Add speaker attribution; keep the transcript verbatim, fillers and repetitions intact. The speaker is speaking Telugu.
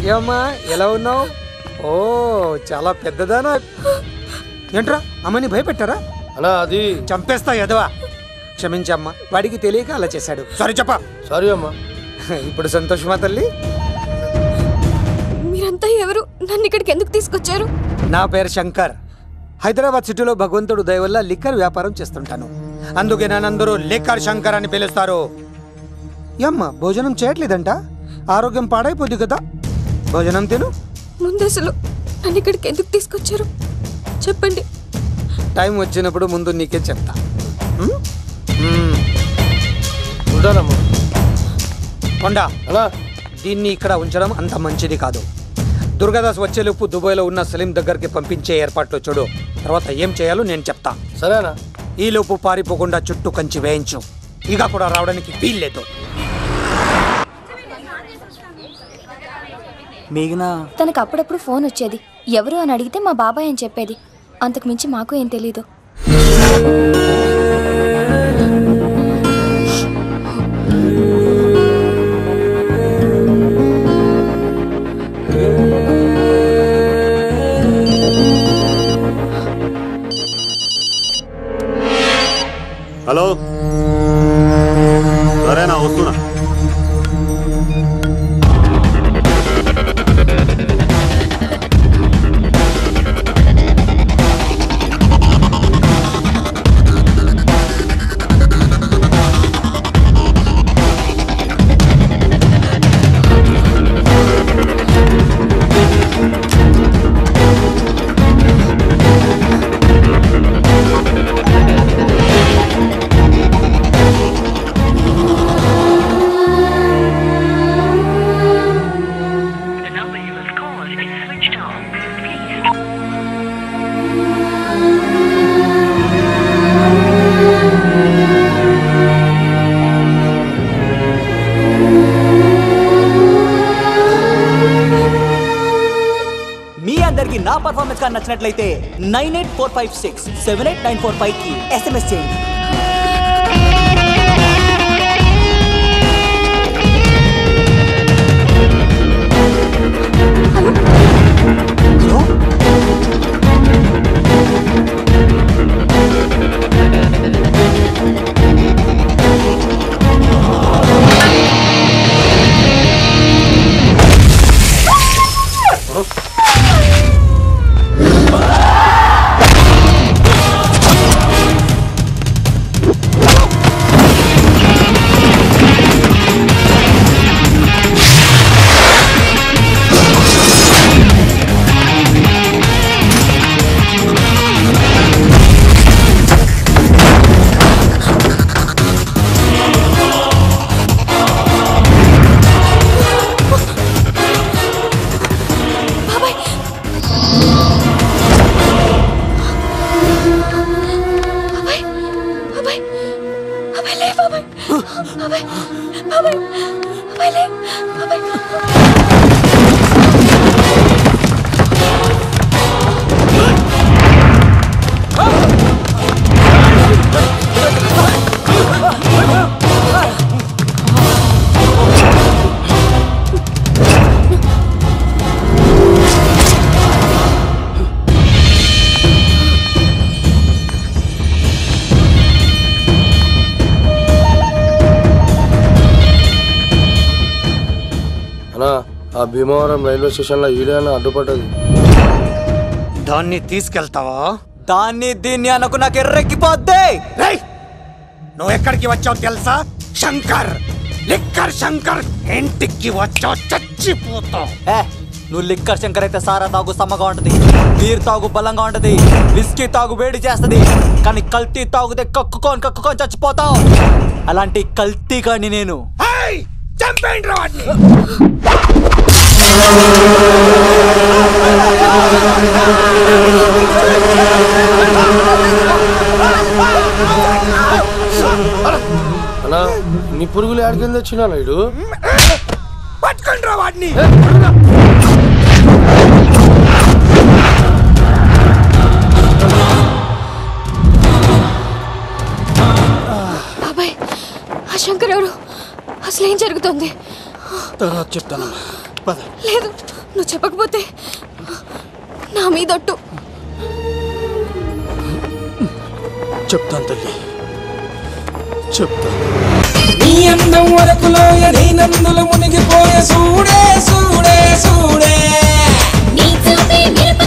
Speaker 1: ఏమ్మా ఎలా ఉన్నావు? ఓ చాలా పెద్దదానా ఏంట్రా అమ్మని భయపెట్టారా?
Speaker 2: అలా అది
Speaker 1: చంపేస్తా ఎదవా. క్షమించమ్మా, వాడికి తెలియక అలా చేశాడు. సారీ చెప్పా.
Speaker 2: సారీ అమ్మా.
Speaker 1: ఇప్పుడు సంతోషమా తల్లి?
Speaker 3: మీరంతా ఎవరు? నన్ను ఇక్కడికి ఎందుకు తీసుకొచ్చారు?
Speaker 1: నా పేరు శంకర్. హైదరాబాద్ సిటీలో భగవంతుడు దయ వల్ల లిక్కర్ వ్యాపారం చేస్తుంటాను. అందుకే నన్నందరూ లిక్కర్ శంకర్ అని పిలుస్తారు. అమ్మ భోజనం చేయట్లేదంట, ఆరోగ్యం పాడైపోద్ది కదా. భోజనం తిను.
Speaker 3: ముందు అసలు నన్ను ఇక్కడికి ఎందుకు తీసుకొచ్చారు చెప్పండి.
Speaker 1: టైం వచ్చినప్పుడు ముందు నీకే చెప్తా. కొండా
Speaker 2: అలా
Speaker 1: దీన్ని ఇక్కడ ఉంచడం అంత మంచిది కాదు. దుర్గాదాస్ వచ్చేలోపు దుబాయ్లో ఉన్న సలీం దగ్గరికి పంపించే ఏర్పాట్లు చూడు. తర్వాత ఏం చేయాలో నేను చెప్తా.
Speaker 2: సరేనా?
Speaker 1: ఈలోపు పారిపోకుండా చుట్టూ కంచి వేయించు. ఇక కూడా రావడానికి వీల్లేదు.
Speaker 3: తనకు అప్పుడప్పుడు ఫోన్ వచ్చేది. ఎవరు అని అడిగితే మా బాబాయ్ అని చెప్పేది. అంతకు మించి మాకు ఏం తెలీదు.
Speaker 4: హలో, సరేనా వస్తున్నా.
Speaker 5: నా పర్ఫార్మెన్స్ గా నచ్చినట్లయితే nine eight four five six seven eight nine four five కి ఎస్ఎంఎస్ చేయండి.
Speaker 2: ఆ భీమవరం రైల్వే స్టేషన్ లో ఈడేనా అడ్డుపడ్డది.
Speaker 1: దాన్ని తీసుకెళ్తావా?
Speaker 5: దాన్ని దీన్ని అనుకు నాకు ఎర్రెక్కిపోద్ది.
Speaker 1: నువ్వు ఎక్కడికి వచ్చావు తెలుసా? శంకర్, లిక్కర్ శంకర్ ఇంటికి వచ్చావు, చచ్చిపోతావు.
Speaker 5: నువ్వు లిక్కర్ శంకర్ అయితే సారా తాగు సమ్మగా ఉంటది, బీర్ తాగు బలంగా ఉంటది, విస్కీ తాగు వేడి చేస్తది. కానీ కల్తీ తాగుతే కక్కుకొని కక్కుకొని చచ్చిపోతావు. అలాంటి కల్తీ కానీ నేను
Speaker 1: చంపేయండి వాడిని.
Speaker 2: అలా నీ పురుగులు ఆడికింద వచ్చినా నాయుడు.
Speaker 1: పట్టుకొని రా వాడిని.
Speaker 3: బాబాయ్, ఆ శంకర్ ఎవరు? అసలు ఏం జరుగుతుంది?
Speaker 1: తర్వాత చెప్తానమ్మా.
Speaker 3: లేదు నువ్వు చెప్పకపోతే నా మీదొట్టు.
Speaker 2: చెప్తాను తల్లి, చెప్తాను.
Speaker 6: నీ అందం వరకులో నందులు మునిగిపోయే సూడే సూడే సూడే నీ చూపే